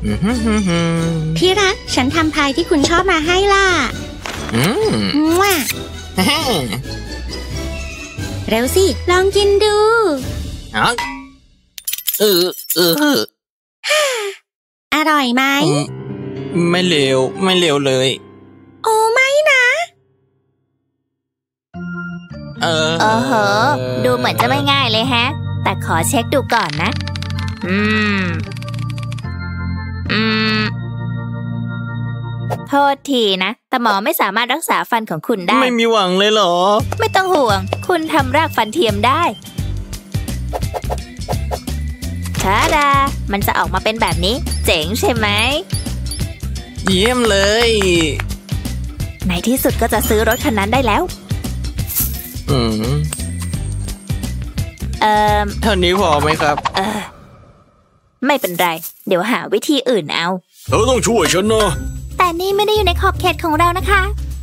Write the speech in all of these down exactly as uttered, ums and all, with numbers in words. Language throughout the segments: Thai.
ที่รักฉันทำพายที่คุณชอบมาให้ล่ะว้าเร็วสิลองกินดูเออเอออร่อยไหมไม่เลวไม่เลวเลยโอ้ไม่นะเออเออเหรอดูเหมือนจะไม่ง่ายเลยฮะแต่ขอเช็คดูก่อนนะอืมอืมโทษทีนะแต่หมอไม่สามารถรักษาฟันของคุณได้ไม่มีหวังเลยเหรอไม่ต้องห่วงคุณทำรากฟันเทียมได้ทาดามันจะออกมาเป็นแบบนี้เจ๋งใช่ไหมเยี่ยมเลยในที่สุดก็จะซื้อรถคันนั้นได้แล้วอืมเอ่อเท่านี้พอไหมครับเออไม่เป็นไรเดี๋ยวหาวิธีอื่นเอาเธอต้องช่วยฉันนะแต่นี่ไม่ได้อยู่ในขอบเขตของเรานะคะ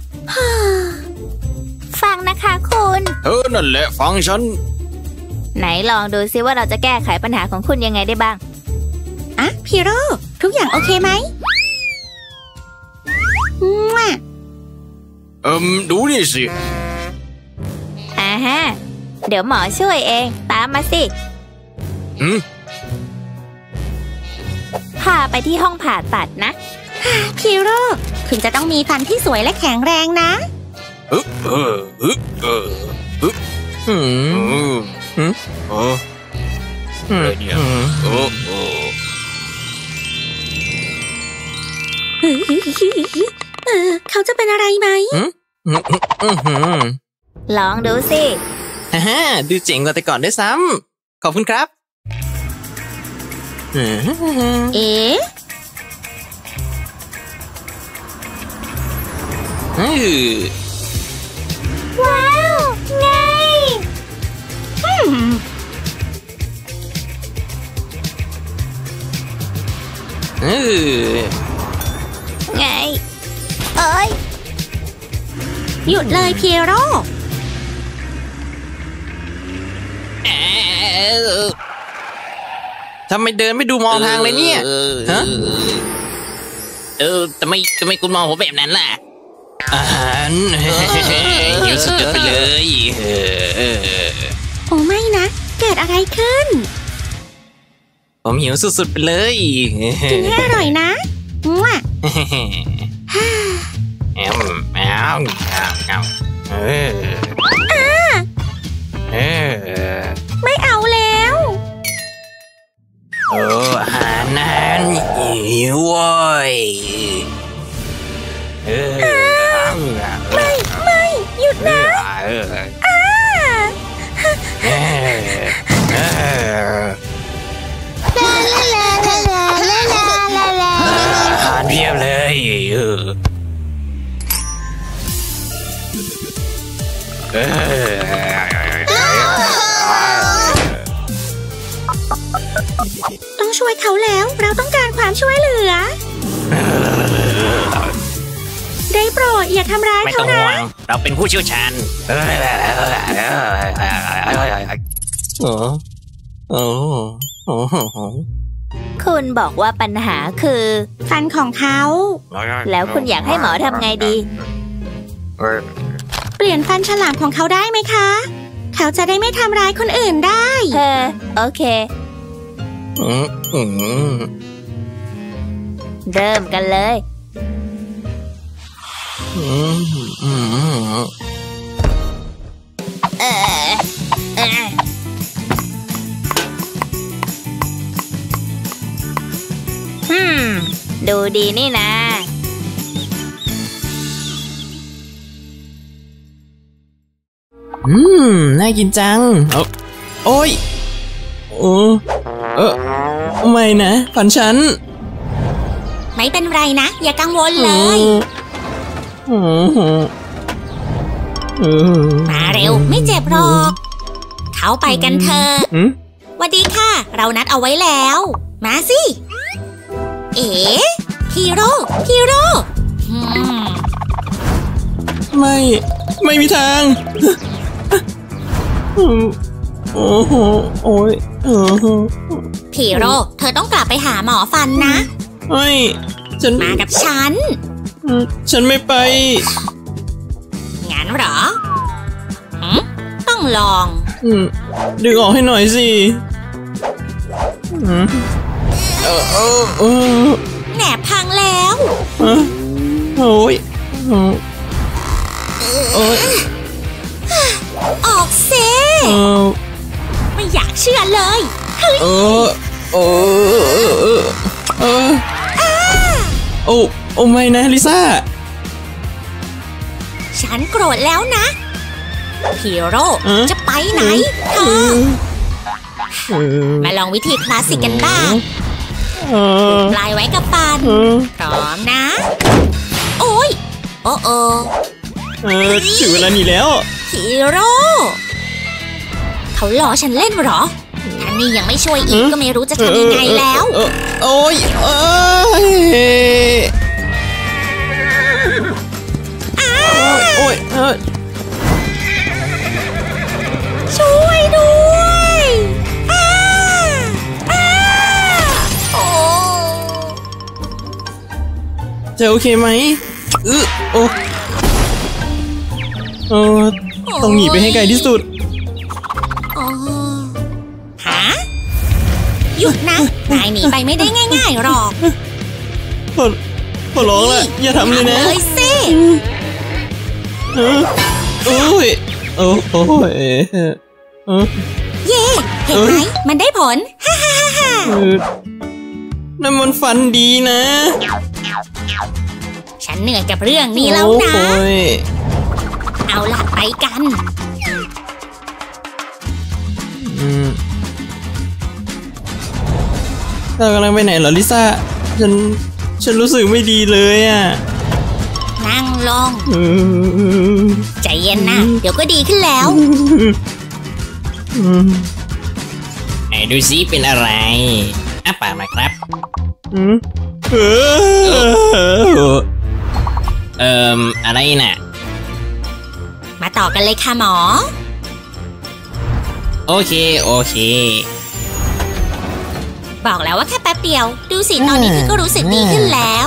ฟังนะคะคุณเธอนั่นแหละฟังฉันไหนลองดูซิว่าเราจะแก้ไขปัญหาของคุณยังไงได้บ้างอ่ะพีโร่ทุกอย่างโอเคไหมเอิมดูนี่สิอ่าฮะเดี๋ยวหมอช่วยเองตามมาสิอืมพาไปที่ห้องผ่าตัดนะพีโร่คุณจะต้องมีฟันที่สวยและแข็งแรงนะเออเออเออเออเอออืมอืมโอ้อะไรเนี่ยโอ้โอ้เออเขาจะเป็นอะไรไหมลองดูสิฮ่าดูเจ๋งกว่าแต่ก่อนด้วยซ้ำขอบคุณครับเอ๊ะว้าวไงเออไงเอ้ยหยุดเลยพีโร่ทำไมเดินไม่ดูมองทางเลยเนี่ยฮะเออทำไมทำไมคุณมองผมแบบนั้นล่ะอาหารหิวสุดๆไปเลยโอ้ไม่นะเกิดอะไรขึ้นผมหิวสุดๆไปเลยกินให้อร่อยนะว้าแอมแอมแอมเออเออไม่เอาแล้วโอ้อาหารนั้นหิวโว้ยเออไม่ไม่หยุดนะอ้าเออเออลาลาลาลาลาลาลาลาอาหารเพียบเลยเออเอต้องช่วยเขาแล้วเราต้องการความช่วยเหลือได้โปรดอย่าทำร้ายเขานะไม่ต้องห่วงเราเป็นผู้เชี่ยวชาญโอ้โอ้โอ้คุณบอกว่าปัญหาคือฟันของเขาแล้วคุณอยากให้หมอทำไงดีเปลี่ยนฟันฉลามของเขาได้ไหมคะเขาจะได้ไม่ทำร้ายคนอื่นได้เออโอเคเริ่มกันเลยเออเออฮึมดูดีนี่นะอืมน่ากินจังโอ้ยโอ้เออไม่นะฟันฉันไม่เป็นไรนะอย่ากังวลเลยมาเร็วไม่เจ็บหรอกเข้าไปกันเถอะสวัสดีค่ะเรานัดเอาไว้แล้วมาสิเอ๋พีโร่พีโร่ไม่ไม่มีทางโอ้โหโอ้ยพีโร่เธอต้องกลับไปหาหมอฟันนะไม่ฉันมากับฉันฉันไม่ไปงั้นเหรอหืมต้องลองดึงออกให้หน่อยสิเออเออเออแหนบพังแล้วโอ้ยโอ้ยออกเซไม่อยากเชื่อเลยเฮ้ยเออเออเออโอ้โอ้ไม่นะลิซ่าฉันโกรธแล้วนะฮีโร่จะไปไหนเธอมาลองวิธีคลาสสิกกันบ้างปลายไว้กับฟันพร้อมนะโอ้ยโอ้โอ้เออถึงเวลาหนีแล้วฮีโร่เขาล้อฉันเล่นเหรอท่านนี่ยังไม่ช่วยอีกก็ไม่รู้จะทำยังไงแล้วโอ้ยโอ้ยโอ้ยช่วยด้วยอ้าอ้าโอ้จะโอเคไหมเออโอ้เออต้องหนีไปให้ไกลที่สุดฮะหยุดนะนายหนีไปไม่ได้ง่ายๆหรอกขอขอร้องละอย่าทำเลยนะเลยสิโอ้ยโอ้โอ้ยเย่เห็นไหมมันได้ผลฮ่าฮ่าฮ่านั่นมันฟันดีนะฉันเหนื่อยกับเรื่องนี้แล้วนะเอาล่ะไปกันเรากำลังไปไหนเหรอลิซ่าฉันฉันรู้สึกไม่ดีเลยอ่ะนั่งลงใจเย็นนะเดี๋ยวก็ดีขึ้นแล้วไหนดูซิเป็นอะไรอ้าปากมาครับเออเอ่ออะไรน่ะมาต่อกันเลยค่ะหมอโอเคโอเคบอกแล้วว่าแค่แป๊บเดียวดูสิตอนนี้พี่ก็รู้สึกดีขึ้นแล้ว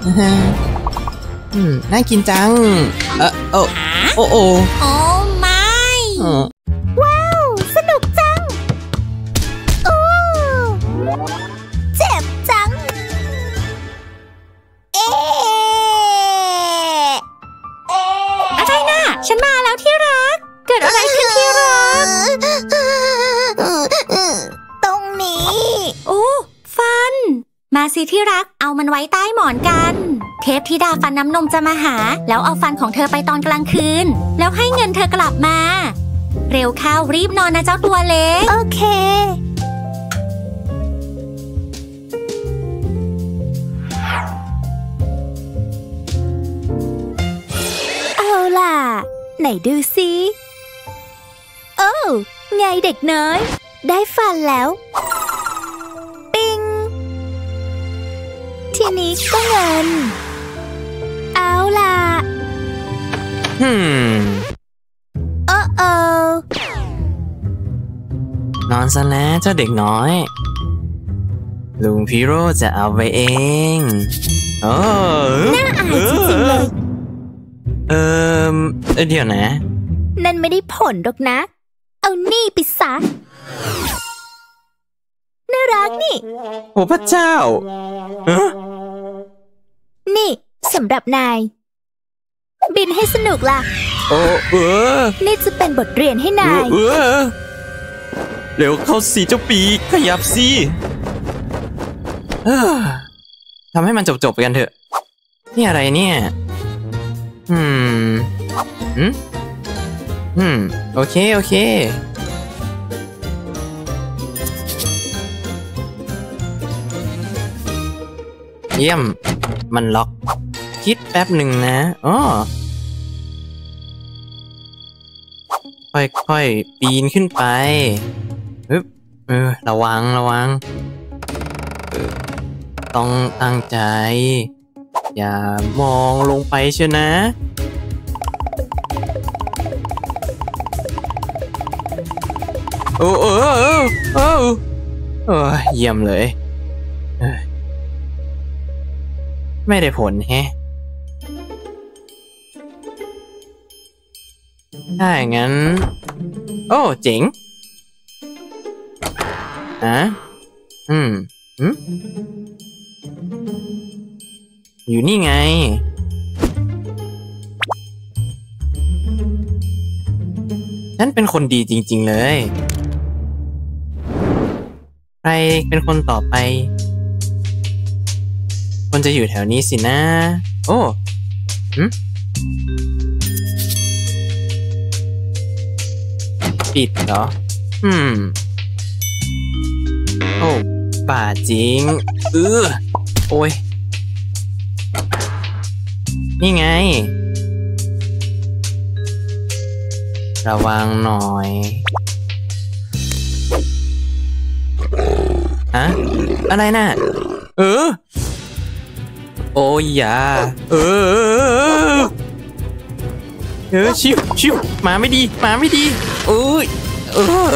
อืมน่ากินจังเออโอ้โอ้โอ้โอ้ไม่ว้าวสนุกจังโอ้เจ็บจังเอ๊ะอะไรนะฉันมาแล้วที่รักเกิดอะไรขึ้นที่รักตรงนี้โอ้ฟันมาสิที่รักเอามันไว้ใต้หมอนกันเทพธิดาฟันน้ำนมจะมาหาแล้วเอาฟันของเธอไปตอนกลางคืนแล้วให้เงินเธอกลับมาเร็วเข้ารีบนอนนะเจ้าตัวเล็กโอเคเอาล่ะไหนดูสิโอ้ไงเด็กน้อยได้ฟันแล้วปิ๊งทีนี้ก็เงินเอาล่ะฮึมโอ้โอ้นอนซะแล้วเจ้าเด็กน้อยลุงพีโร่จะเอาไปเองโอ้น่าอายจริงๆเลยเออเดี๋ยวนะนั่นไม่ได้ผลหรอกนะเอานี่ไปซะน่ารักนี่โอ้พระเจ้านี่สำหรับนายบินให้สนุกล่ะโอ้เออนี่จะเป็นบทเรียนให้นายเออเร็วเข้าสีเจ้าปีขยับสิทำให้มันจบๆไปกันเถอะนี่อะไรเนี่ยอืมอืมอืมโอเคโอเคเยี่ยมมันล็อกคิดแป๊บหนึ่งนะอ๋อค่อยๆปีนขึ้นไปฮึบเออระวังระวังต้องตั้งใจอย่ามองลงไปเชียวนะโอ้โอ้โอ้โอ้เยี่ยมเลยไม่ได้ผลแฮะถ้าอย่างนั้นโอ้เจ๋งอะอืมอืมอยู่นี่ไงฉันเป็นคนดีจริงๆเลยใครเป็นคนต่อไปคนจะอยู่แถวนี้สินะโอ้หืมปิดเหรออืมโอ้ป่าจริงเออโอ้ยนี่ไงระวังหน่อยฮะอะไรน่ะเออโอ้ยอย่าเออเออชิวชิวมาไม่ดีมาไม่ดีเอ้ยเออ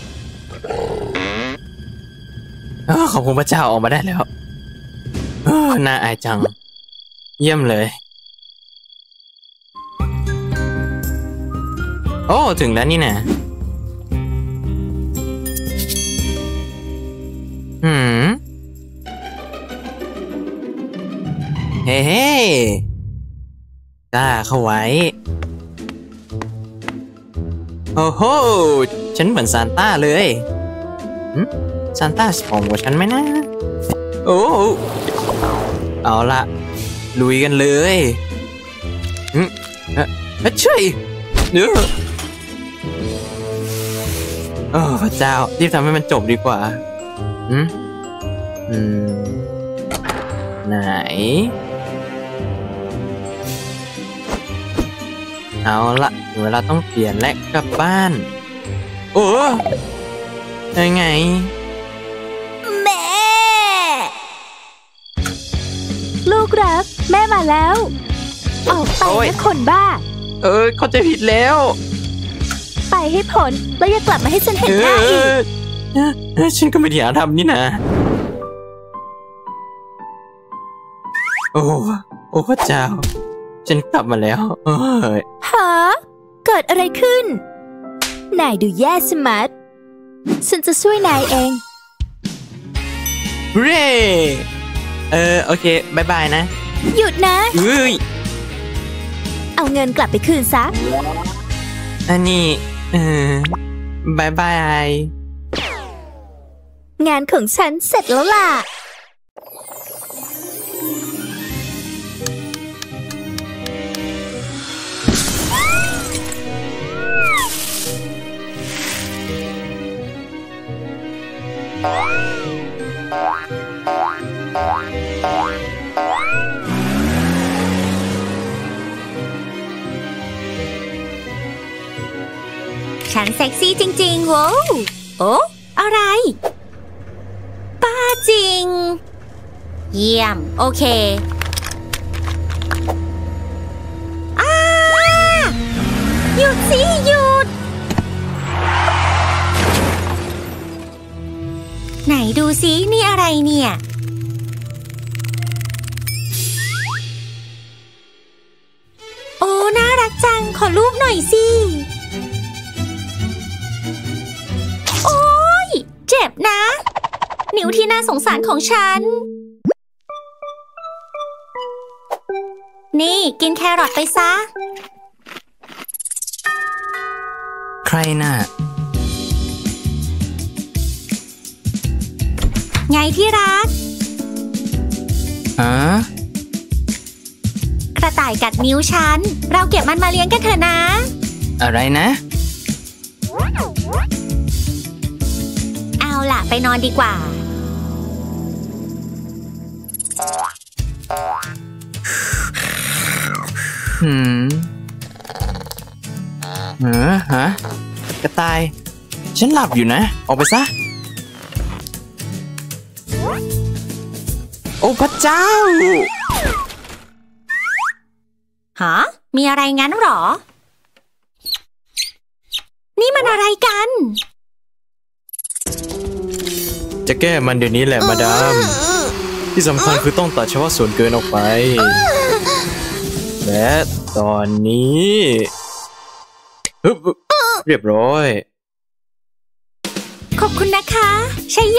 เออขอบคุณพระเจ้าออกมาได้แล้วเออน่าอายจังเยี่ยมเลยโอ้ถึงแล้วนี่นะหืมเฮ้เฮ้กล้าเข้าไว้โอ้โหฉันเหมือนซานต้าเลยซานต้าของหัวฉันไหมนะโอ้เอาละลุยกันเลยอืมเฮ้ยช่วยเนื้อโอ้พระเจ้ารีบทำให้มันจบดีกว่าอืมอืมไหนเอาละเวลาต้องเปลี่ยนและกลับบ้านโอ้ยังไงแม่ลูกรักแม่มาแล้วออกไปนะคนบ้าเออเข้าใจผิดแล้วไปให้พ้นแล้วอย่ากลับมาให้ฉันเห็นหน้าอีกฉันก็ไม่ได้อยากทำนี่นะโอ้โอ้พระเจ้าฉันกลับมาแล้วเอ้ยฮะเกิดอะไรขึ้นนายดูแย่สมัดฉันจะช่วยนายเองเร่เออโอเคบายบายนะหยุดนะเอ้ยเอาเงินกลับไปคืนซะอันนี้เออบายบายงานของฉันเสร็จแล้วล่ะฉันเซ็กซี่จริงๆโว้วโอ้อะไรป้าจริงเยี่ยมโอเคอ้าหยุดสิหยุดไหนดูสินี่อะไรเนี่ยโอ้น่ารักจังขอรูปหน่อยสิโอ๊ยเจ็บนะนิ้วที่น่าสงสารของฉันนี่กินแครอทไปซะใครน่ะไงที่รักฮะกระต่ายกัดนิ้วฉันเราเก็บมันมาเลี้ยงกันเถอะนะอะไรนะเอาล่ะไปนอนดีกว่าหืมเออฮะกระต่ายฉันหลับอยู่นะออกไปซะโอ้พระเจ้าฮะมีอะไรงั้นหรอนี่มันอะไรกันจะแก้มันเดี๋ยวนี้แหละมาดามที่สำคัญคือต้องตัดเฉพาะส่วนเกินออกไป และตอนนี้ฮึบเรียบร้อยขอบคุณนะคะชัยโย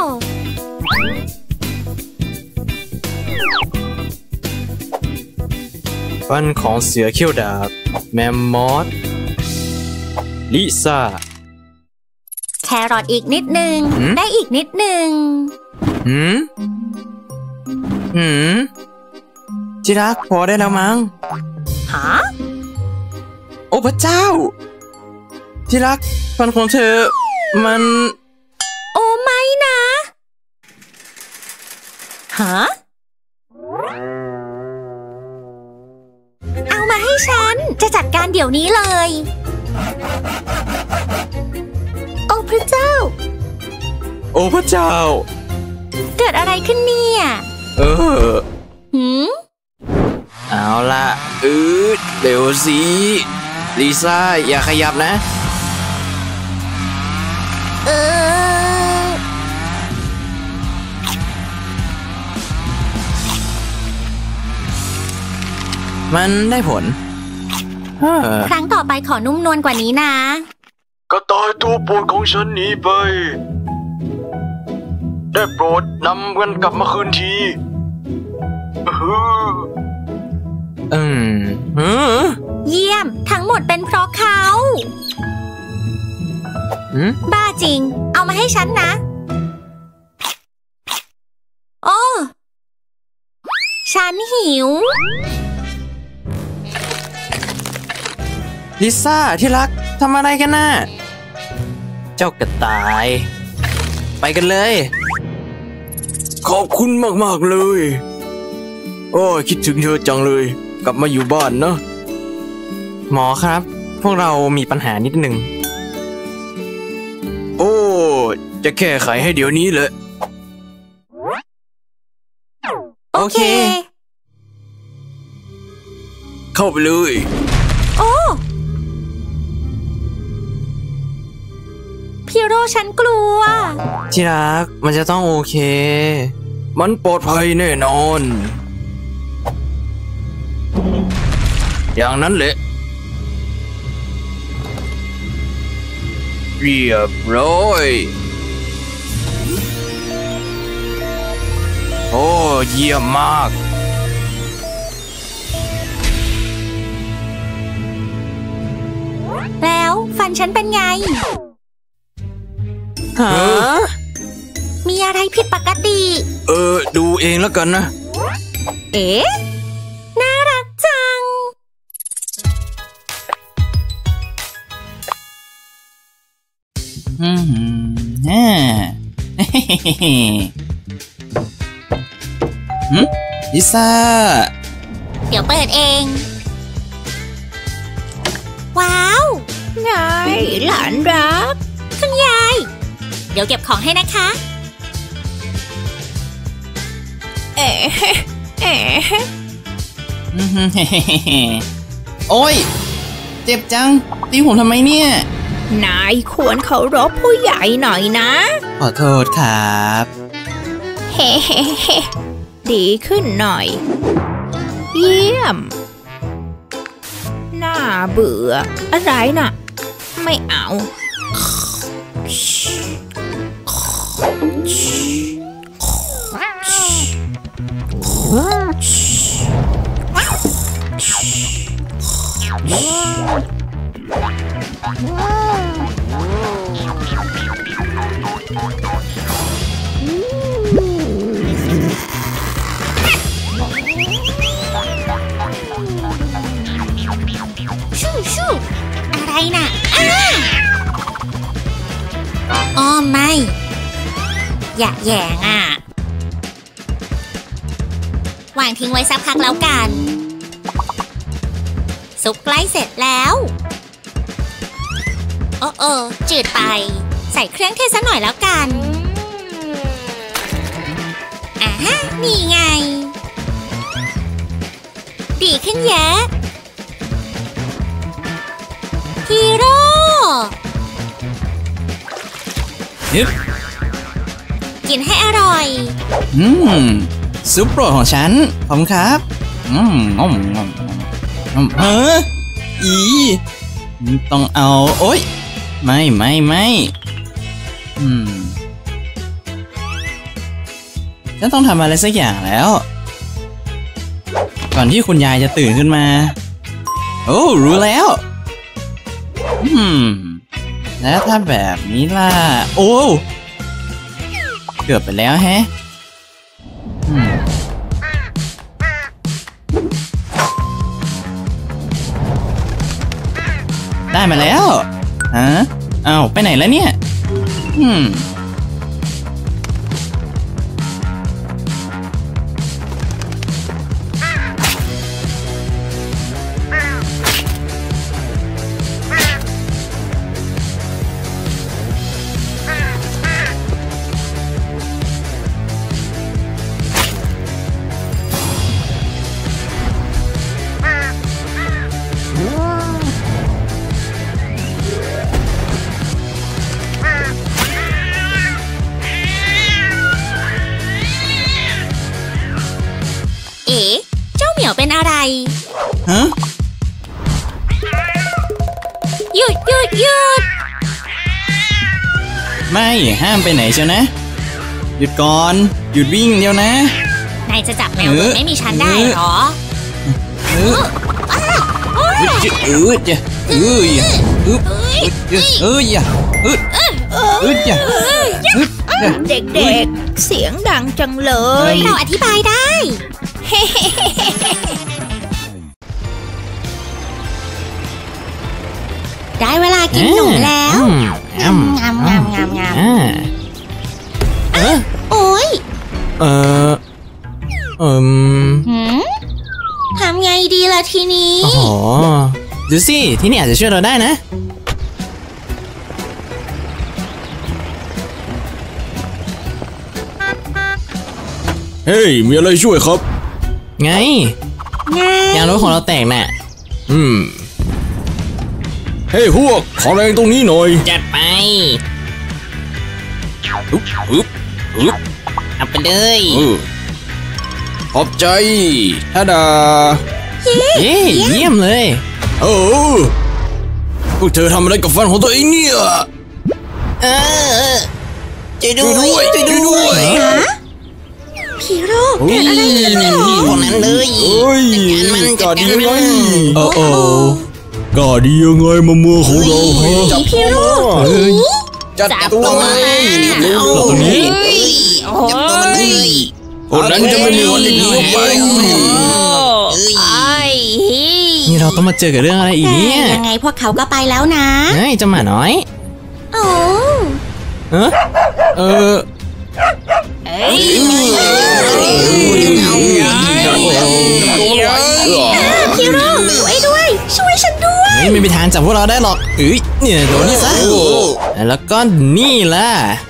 ฟันของเสือเขี้ยวดาบแมมมอสลิซ่าแครอทอีกนิดนึงได้อีกนิดนึงหืมหืมจิรักพอได้แล้วมั้งฮะโอ้พระเจ้าจิรักฟันของเธอมันโอ้ไม่นะฮะเอามาให้ฉันจะจัดการเดี๋ยวนี้เลยโอ้พระเจ้าโอ้พระเจ้าเกิดอะไรขึ้นเนี่ยเออหืมเอาล่ะอืดเร็วสิลิซ่าอย่าขยับนะเออมันได้ผลครั้งต่อไปขอนุ่มนวลกว่านี้นะกระต่ายตัวโปรดของฉันหนีไปได้โปรดนำกันกลับมาคืนทีอืมเยี่ยมทั้งหมดเป็นเพราะเขาบ้าจริงเอามาให้ฉันนะโอ้ฉันหิวลิซ่าที่รักทำอะไรกันน่ะเจ้ากระต่ายไปกันเลยขอบคุณมากๆเลยโอ้คิดถึงเธอจังเลยกลับมาอยู่บ้านเนอะหมอครับพวกเรามีปัญหานิดหนึ่งโอ้จะแก้ไขให้เดี๋ยวนี้เลยโอเคเข้าไปเลยโอ้พี่โรฉันกลัวที่รักมันจะต้องโอเคมันปลอดภัยแน่นอนอย่างนั้นแหละเรียบร้อยโอ้เยี่ยมมากแล้วฟันฉันเป็นไงฮะมีอะไรผิดปกติเออดูเองแล้วกันนะเอ๊ะน่ารักจังอืมฮ่าหืมลิซ่าเดี๋ยวเปิดเองว้าวไงหลานรักคุณยายเดี๋ยวเก็บของให้นะคะเอ๋เอ๋โอ้ยเจ็บจังตีผมทำไมเนี่ยนายควรเคารพผู้ใหญ่หน่อยนะขอโทษครับเฮ้เฮ้เฮ้ดีขึ้นหน่อยเยี่ยมน่าเบื่ออะไรน่ะไม่เอาชู่ชู่อะไรน่ะอ้อไม่อย่าแย่งอ่ะวางทิ้งไว้สักพักแล้วกันซุปใกล้เสร็จแล้วโอ้โอ้จืดไปใส่เครื่องเทศซะหน่อยแล้วกันอ่าฮะนี่ไงดีขึ้นเยอะฮีโร่กินให้อร่อยอืมซุปโปรดของฉันขอบคุณครับอืมงอมงอมงอมเอออีต้องเอาโอ๊ยไม่ไม่ไม่อืมฉันต้องทำอะไรสักอย่างแล้วก่อนที่คุณยายจะตื่นขึ้นมาโอ้รู้แล้วอืมแล้วถ้าแบบนี้ล่ะโอ้เกือบไปแล้วแฮะอืมได้มาแล้วฮะอ้าวไปไหนแล้วเนี่ยอืมเอ๋เจ้าเหมียวเป็นอะไรฮะหยุดหยุดหยุดไม่ห้ามไปไหนเชียวนะหยุดก่อนหยุดวิ่งเดียวนะนายจะจับแมวโดยไม่มีฉันได้เหรอเอออึดจะอึดจะอึดอย่าอึดอึดอึดอย่าอึดอึดอย่าอึดเด็กๆเสียงดังจังเลยเราอธิบายได้ ได้เวลากินหนูแล้วงามงามงามงามงามเออโอ๊ยเออเอมหืมทำไงดีล่ะทีนี้โอ้โหดูสิที่นี่อาจจะช่วยเราได้นะเฮ้ย มีอะไรช่วยครับไงไงยางรถของเราแตกน่ะอืม เฮ้ยพวก ขอแรงตรงนี้หน่อยจัดไปอึ๊บอึ๊บอึ๊บเอาไปเลยเออขอบใจท่าดาเย้เยี่ยมเลยเออพวกเธอทำอะไรกับฟันของตัวเองเนี่ยเออช่วยด้ช่วยวยด้วยช่วยด้วยพีโร่เกิดอะไรขึ้นเหรอพวกนั้นเลยเฮ้ยกล้าดียังไงโอ้โอ้กล้าดียังไงมาเมืองของเราฮะจับพีโร่เฮ้ยจัดตัวมันเอาตรงนี้โอ้ยคนนั้นจะไม่มีวันอีกต่อไปไอ้นี่เราต้องมาเจอกับเรื่องอะไรอีกเนี่ยยังไงพวกเขาก็ไปแล้วนะเฮ้ยเจ้าหมาน้อยโอ้เออเออเอ้ยพีโร่ช่วยด้วย ช่วยฉันด้วยเฮ้ยไม่มีทางจับพวกเราได้หรอกเอ้ยเนี่ยโดนนี่ซะแล้วก็นี่ล่ะ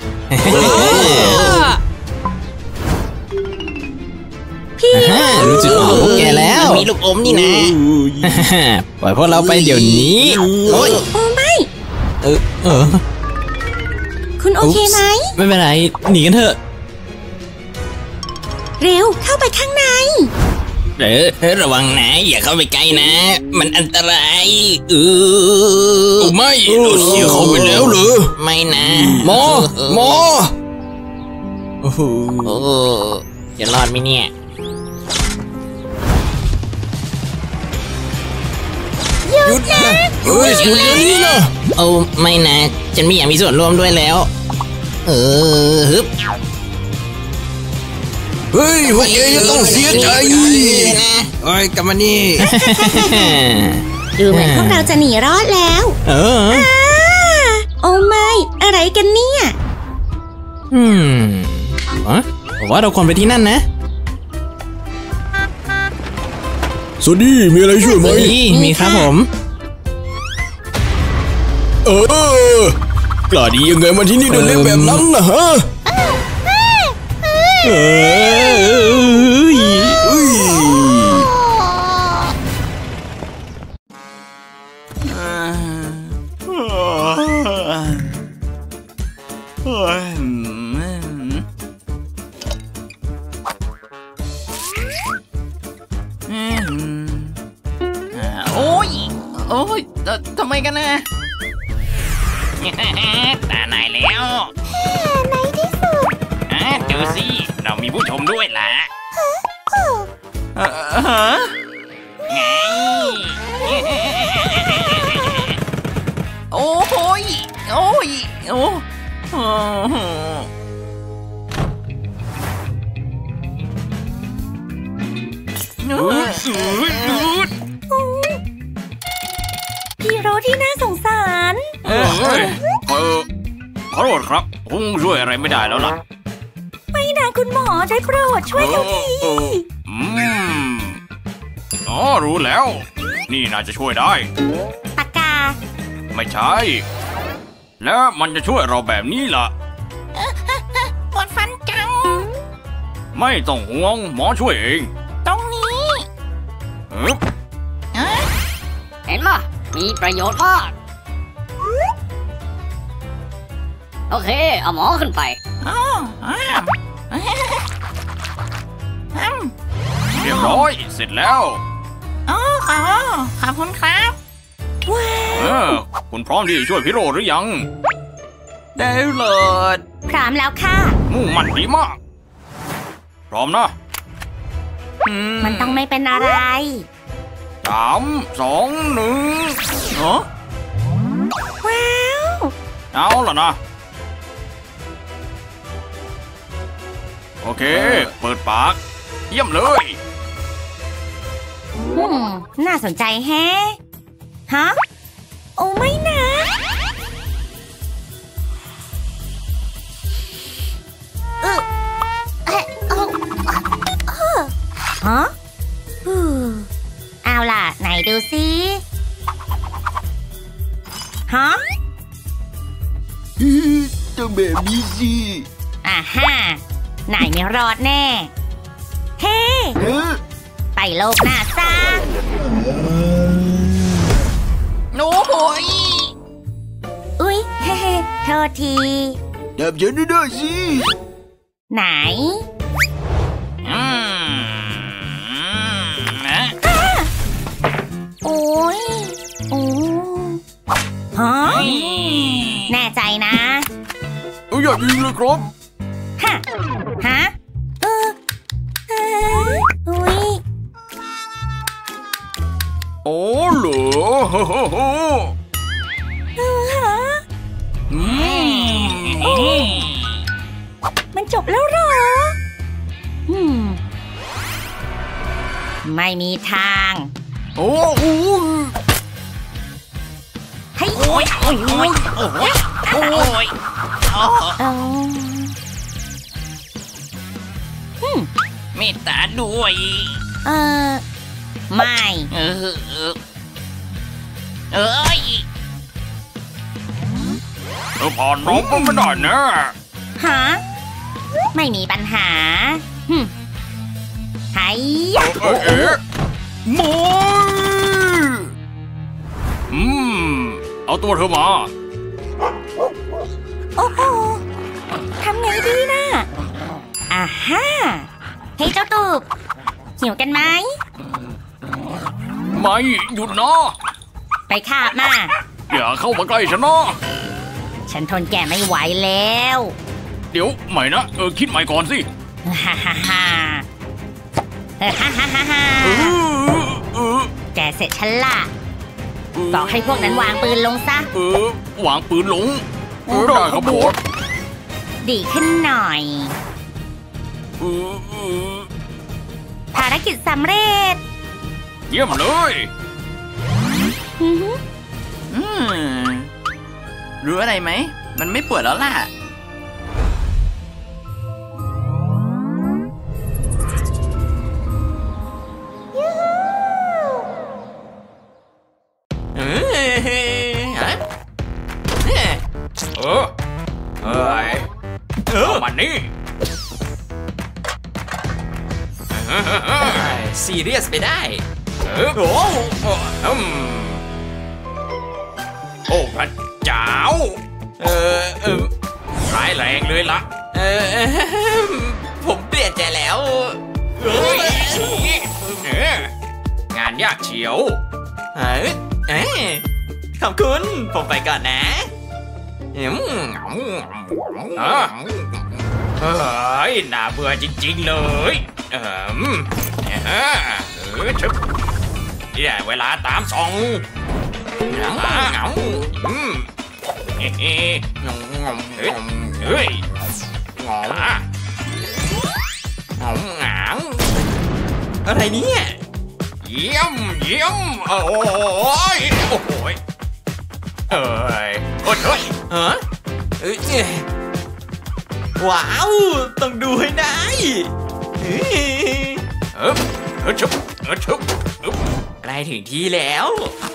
พี่ฮ่ารู้จุดอ่อนของพวกแกแล้วมีลูกอมนี่นะปล่อยพวกเราไปเดี๋ยวนี้โอ้ยโอ้ไม่เออเออคุณโอเคไหมไม่เป็นไรหนีกันเถอะเร็วเข้าไปข้างในเออระวังนะอย่าเข้าไปใกล้นะ มันอันตรายเออไม่เราเสียเขาไปแล้วเหรอไม่นะหมอหมอโอ้โหจะรอดไหมเนี่ยหยุดนะเฮ้ยหยุดเดี๋ยวนี้นะโอ้ไม่นะฉันไม่อยากมีส่วนร่วมด้วยแล้ว เออฮึบเฮ้ยพวกแกจะต้องเสียใจนะเฮ้ยกลับมานี่ดูเหมือนพวกเราจะหนีรอดแล้วเอออ้าโอ้ไม่อะไรกันเนี่ยอืมอ๋อผมว่าเราควรไปที่นั่นนะสวัสดีมีอะไรช่วยไหมมีมีครับผมเออกล้าดียังไงมาที่นี่เดินเล่นแบบนั้นนะฮะเออเฮ้ยเยทำไมกันนะตาไหนแล้วในที่สุดดูสิเรามีผู้ชมด้วยล่ะฮะไงโอ้ยโอ้ยโอ้พี่โรที่น่าสงสารเออเออขอโทษครับผมช่วยอะไรไม่ได้แล้วล่ะไม่นะคุณหมอได้โปรดช่วยเขาทีอืมอ๋อรู้แล้ว นี่น่าจะช่วยได้ปากกาไม่ใช่แล้วมันจะช่วยเราแบบนี้ล่ะปวดฟันจังไม่ต้องห่วงหมอช่วยเองตรงนี้เห็นไหมมีประโยชน์มากโอเคเอาหมอขึ้นไปเรียบร้อยเสร็จแล้วอ๋อขอบคุณครับว้าวคุณพร้อมที่จะช่วยพี่โรหรือยังได้เลยพร้อมแล้วค่ะมุ่งมั่นดีมากพร้อมนะมันต้องไม่เป็นอะไรสามสองหนึ่งเออว้าวเอาล่ะนะโอเคเปิดปากเยี่ยมเลยอืมน่าสนใจแฮะฮะโอ้ไม่นะเออเออเออฮะเอาล่ะไหนดูสิฮะต้องแบบนี้สิอ่าฮะไหนไม่รอดแน่เฮ้ไปโลกหน้าซะโอ้โหอุ๊ยเฮ้โทษทีจับฉันได้สิไหนอืมนะโอ้ยโอ้ฮะแน่ใจนะอย่ายิงเลยครับฮะฮะเออเอออุ๊ยโอ้เหรอเออฮะอืมมันจบแล้วเหรออืมไม่มีทางโอ้โหให้โอ้ยโอ้ยโอ้ยโอ้ยโอ้ยเมตตาด้วยเออไม่เออเอ้ยเธอผ่านน้องก็ไม่ได้นะฮะไม่มีปัญหาไฮ้ยะเอ๊ะมอยอืมเอาตัวเธอมาโอ้โหทำไงดีนะอ่าฮ่าเฮ้ยเจ้าตูบหิวกันไหมไม่หยุดนะไปขาบมาอย่าเข้ามาใกล้ฉันนะฉันทนแกไม่ไหวแล้วเดี๋ยวใหม่นะเออคิดใหม่ก่อนสิฮ่าฮ่าฮ่าฮ่าฮ่าฮ่าฮ่าแกเสร็จฉันละบอกให้พวกนั้นวางปืนลงซะเออวางปืนลงได้ครับบอสดีขึ้นหน่อยภารกิจสำเร็จเยี่ยมเลยอืมรู้อะไรไหมมันไม่ปวดแล้วล่ะเออเอ้ยเอามานี่ซีเรียสไปได้เออโอ้อืมโอ้พระเจ้าเออเออร้ายแรงเลยล่ะเออผมเปลี่ยนใจแล้วงานยากเฉียวเอ๊ะขอบคุณผมไปก่อนนะอืมเฮ้ยน่าเบื่อจริงๆเลยเออเออชึบเนี่ยเวลาตามส่องเหงาเหงาอืมเฮ้เฮ้เฮ้ยเหงาเหงาเหงาอะไรเนี่ยเยี่ยมเยี่ยมโอ้ยโอ้โหเอ้ยโอ้ยฮะเอ้ยว้าวต้องดูให้ได้เฮ้ยเออเออชุบเออชุบใกล้ถึงที่แล้ว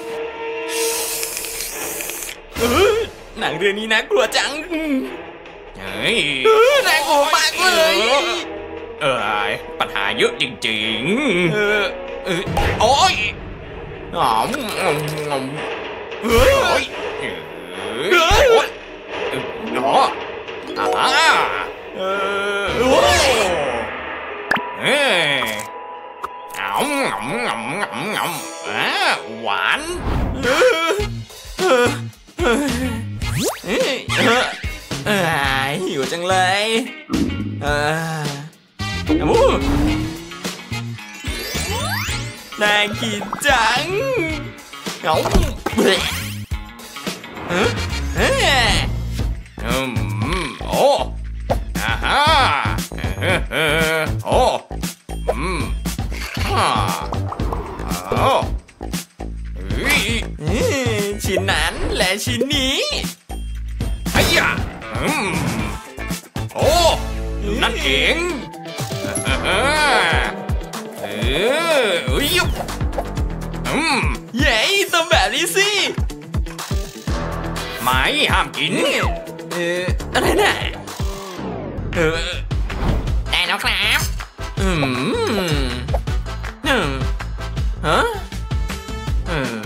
เออหนังเรื่องนี้น่ากลัวจังเฮ้ยเออน่ากลัวมากเลยเออปัญหาเยอะจริงเออเออๆ โอ้ยหอมงมงมเฮ้ยโอ้ยเอ้ยโอ้ยเนาะอ่าเออโอ้ยเอ้ยงมงมงมงมงมอ่าหวานเออเออเออเออเออหิวจังเลยเออโอ้น่ากินจังเอ้าเฮ้ยเฮ้ยเฮ้ยอืมโอ้อ่าฮะเออเออโอ้อืมอ่าโอ้เฮ้ยชิ้นนั้นและชิ้นนี้ไอ้ยะอืมโอ้นั่นเองเออเออเอ้ยอืมเย้ต้องแบบนี้สิไม่ห้ามกินเอออะไรน่ะเออได้แล้วครับอืมอืมฮะอืม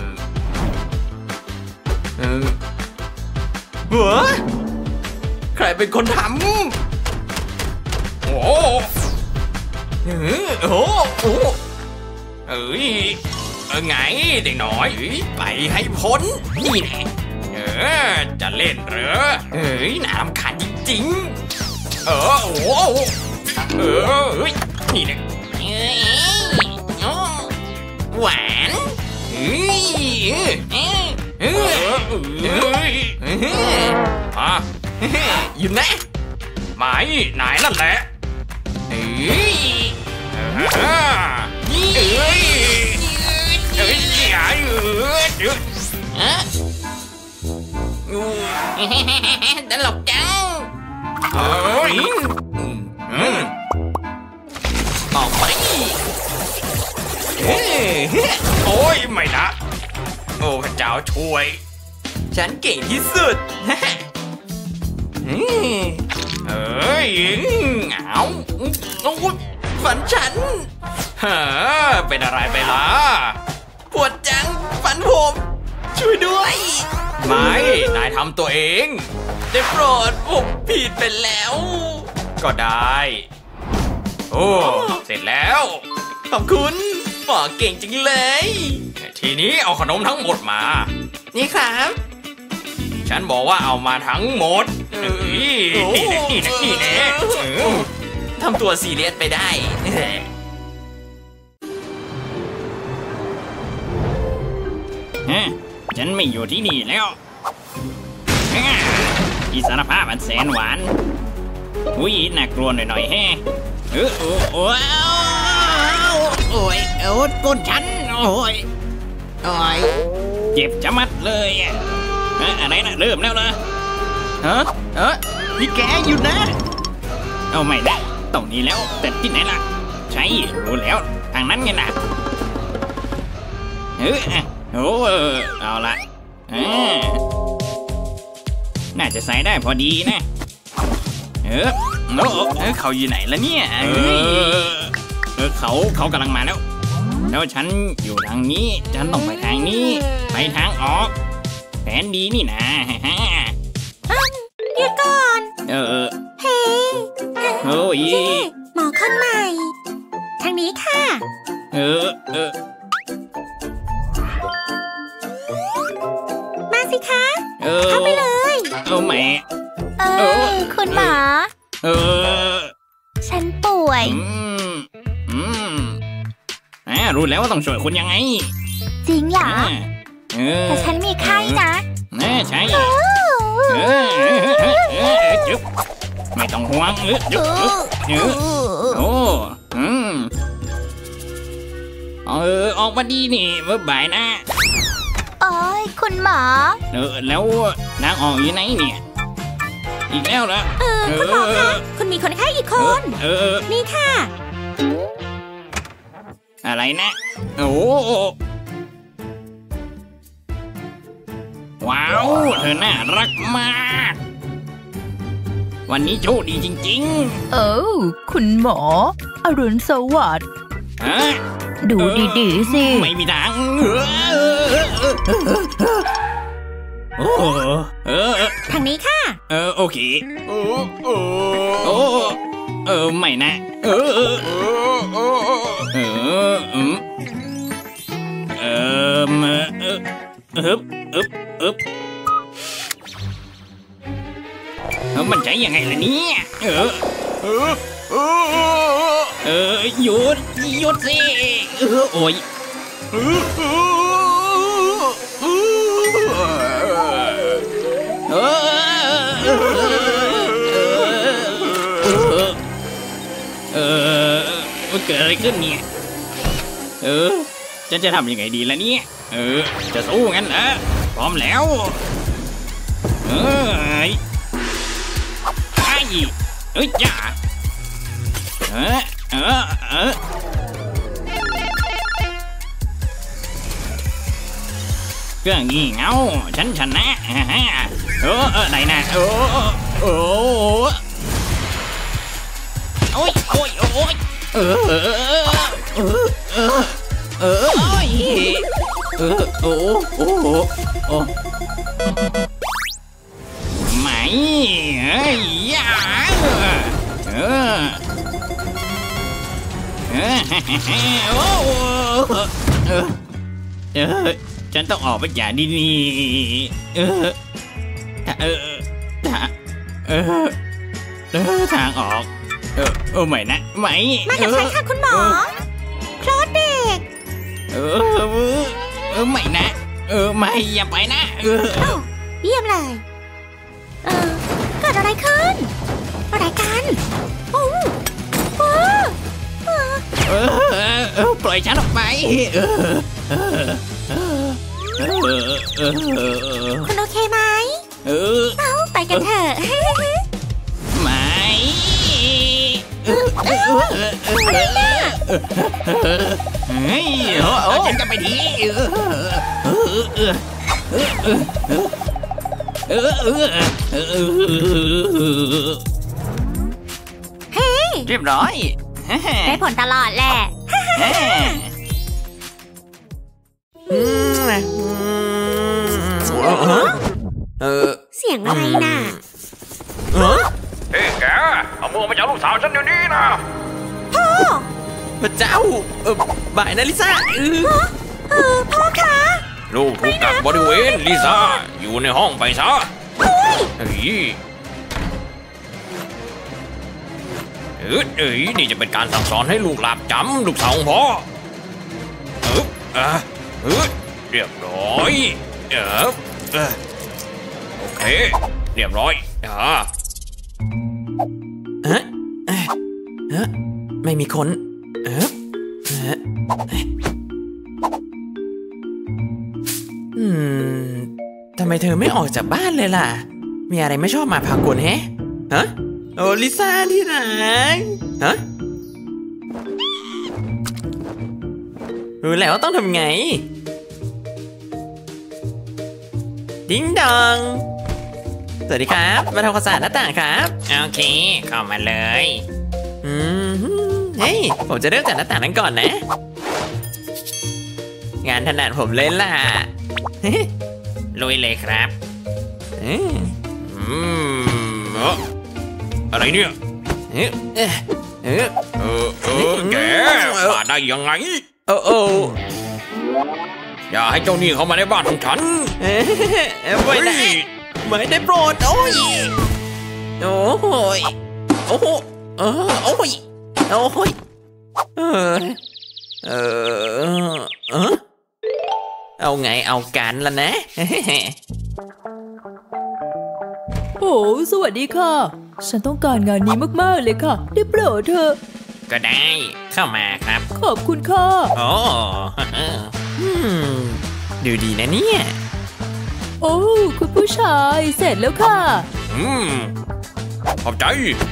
อืมหัวใครเป็นคนทำโอ้เออโอ้โอ้เอ้ยเออไงเด็กน้อยไปให้พ้นนี่แน่เออจะเล่นเหรอเอ้ยน้ำขาดจริงเออโอ้โหเออเฮ้ยนี่เนี่ยๆเอ้ยโอ้หวานเอ้ยเอ้ยเอ้ยเออเฮ้ยเอ้ยอ่ะหยุดนะไม่นายนั่นแหละเอ้ยเออนี่เอ้ยเอ้ยอย่าเออเดี๋ยวอะตลกจังเอ้ยอืมออกไปเอ้ยโอ้ยไม่นะโอ้พระเจ้าช่วยฉันเก่งที่สุดเอ้ยเอ้ยเอาโอ้ยฝันฉันเฮ้อเป็นอะไรไปล่ะปวดจังฝันผมช่วยด้วยไม่นายทำตัวเองได้โปรดผมผิดไปแล้วก็ได้ โอ้เสร็จแล้วขอบคุณหมอเก่งจริงเลยทีนี้เอาขนมทั้งหมดมานี่ครับฉันบอกว่าเอามาทั้งหมดเอเอ้อยนี่แน่นี่แน่นี่แน่เออทำตัวซีเรียสไปได้ฮะฉันไม่อยู่ที่นี่แล้วฮ่าอิสรภาพอันแสนหวานอุ้ยน่ากลัวหน่อยๆแฮะเออโอ้โอ้โอ้ยโอ้ยก้นฉันโอ้ยโอ้ยเจ็บจะมัดเลยอ่ะฮะอะไรนะเริ่มแล้วนะฮะเออนี่แกหยุดนะเอาไม่ได้ตรงนี้แล้วแต่ที่ไหนล่ะใช่รู้แล้วทางนั้นไงนะเอออ่ะโอ้เออเอาละอ่าน่าจะใส่ได้พอดีนะเออโอ้เออเขาอยู่ไหนแล้วเนี่ยเออเออเขาเขากำลังมาแล้วแล้วฉันอยู่ทางนี้ฉันต้องไปทางนี้ไปทางออกแผนดีนี่นะฮะหยุดก่อนเออเฮ้โอ้ยหมอคนใหม่ ทางนี้ค่ะเออเออเออเข้าไปเลยเออแม่เออคุณหมอเออฉันป่วยอืมอืมอ่ารู้แล้วว่าต้องช่วยคุณยังไงจริงเหรอเออแต่ฉันมีไข้นะแน่ใช่เออเออเออเออเออจุ๊บไม่ต้องห่วงเออจุ๊บเออโอ้อืมเออออกมาดีนี่เมื่อบ่ายนะโอ้ยคุณหมอเออแล้วนางออกอยู่ไหนเนี่ยอีกแล้วเหรอเออคุณหมอคะคุณมีคนไข้อีกคนเออนี่ค่ะอะไรนะโอ้ว้าวเธอน่ารักมาก วันนี้โชคดีจริงเออคุณหมออรุณสวัสดิ์ๆฮะดูดีๆสิไม่มีทางโอ้เออทางนี้ค่ะเออโอเคโอ้โอ้โอ้เออไม่นะเออเออเอออืมเออเออเอบเอบเอบเออมันใช้ยังไงล่ะเนี่ยเออเออเออหยุดหยุดสิเออโอ้ยเออเออมันเกิดอะไรขึ้นเนี่ยเออฉันจะทำยังไงดีล่ะเนี่ยเออจะสู้งั้นเหรอพร้อมแล้วเอ้ยไอ้เอ้ยจ้าเออเออเออเครื่องงี่เงาฉันชนะเออเออไหนนะโอ้โอ้โอ้ยโอ้ยโอ้ยเออเออเออเออเออโอ้ยเออโอ้โอ้โอ้ไม่เอ้ยยาเออเออโอ้เออเออฉันต้องออกไปจากที่นี่เออเออเออเออทางออกเออเออไม่นะไม่มากับฉันค่ะคุณหมอคลอดเด็กเออเออไม่นะเออไม่อย่าไปนะเออเอ้าเยี่ยมเลย เออเกิดอะไรขึ้น อะไรกันโอ้โหเออเออเออปล่อยฉันออกไปเออเออเออเออเออเออคุณโอเคไหมเออเอ้าไปกันเถอะไม่เออเออเออเออเฮ้ยเอาฉันจะไปทีเออเออเออเออเออเออเฮ้เรียบร้อยได้ผลตลอดแหละอืมเออเสียงอะไรน่ะเออเฮ้ยแกเอามือมาจากลูกสาวฉันเดี๋ยวนี้นะพ่อพระเจ้าเออบ่ายนะลิซ่าเออเออพ่อคะลูกถูกกักบริเวณลิซ่าอยู่ในห้องไปซะเฮ้ยเอ้ยเอ้ยนี่จะเป็นการสั่งสอนให้ลูกหลับจำลูกสาวของพ่อเอออ่ะเออเรียบร้อยเออเออโอเคเรียบร้อยอ่าเอ๊ะเอ๊ะเอ๊ะไม่มีคนเอ๊ะเอ๊ะเอ๊ะอืมทำไมเธอไม่ออกจากบ้านเลยล่ะ มีอะไรไม่ชอบมาพากลแฮะฮะโอ้ลิซ่าที่ไหนฮะรู้แล้วต้องทำไงดิ้งดองสวัสดีครับมาทำความสะอาดหน้าต่างครับโอเคเข้ามาเลยอืมเฮ้ยผมจะเริ่มจากหน้าต่างนั้นก่อนนะ งานถนัดผมเลยล่ะลุยเลยครับอืมอืมเอ้ออะไรเนี่ยเอ๊ะเอ๊ะเอ๊ะเออเออแกมาได้ยังไงโอ้โอ้อย่าให้เจ้านี่เข้ามาในบ้านของฉันเอ๊ะไม่ได้เฮ้ยไม่ได้โปรดโอ้ยโอ้ยโอ้โหเออโอ้ยโอ้ยเออเออเออเอาไงเอากันล่ะนะโอ้สวัสดีค่ะฉันต้องการงานนี้มากๆเลยค่ะได้โปรดเถอะก็ได้เข้ามาครับขอบคุณค่ะโอ้อืมดูดีนะเนี่ยโอ้คุณผู้ชายเสร็จแล้วค่ะอืมขอบใจ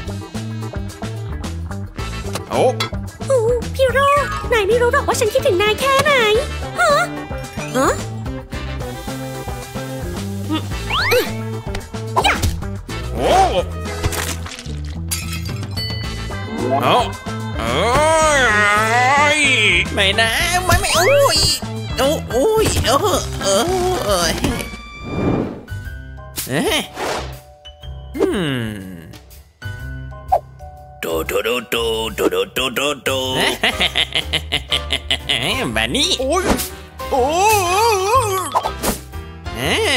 โอ้โอ้พี่โรนายไม่รู้หรอกว่าฉันคิดถึงนายแค่ไหนฮะฮะโอ้โอ้เอ้ยไม่นะไม่ไม่โอ้ยโอ้โอ้ยเออเออเออเอ๊ะอืมโตโตโตโตโตโตโตโตโตแบบนี้โอ้ยโอ้เอ๊ะ